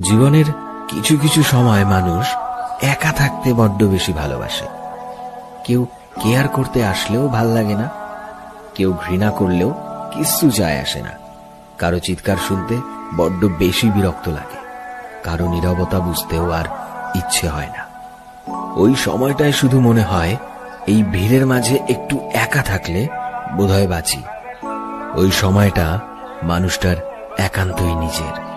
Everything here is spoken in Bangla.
জীবনের কিছু কিছু সময় মানুষ একা থাকতে বড্ড বেশি ভালোবাসে। কেউ কেয়ার করতে আসলেও ভাল লাগে না, কেউ ঘৃণা করলেও কিচ্ছু যায় আসে না। কারো চিৎকার শুনতে বড্ড বেশি বিরক্ত লাগে, কারো নীরবতা বুঝতেও আর ইচ্ছে হয় না। ওই সময়টায় শুধু মনে হয় এই ভিড়ের মাঝে একটু একা থাকলে বোধহয় বাঁচি। ওই সময়টা মানুষটার একান্তই নিজের।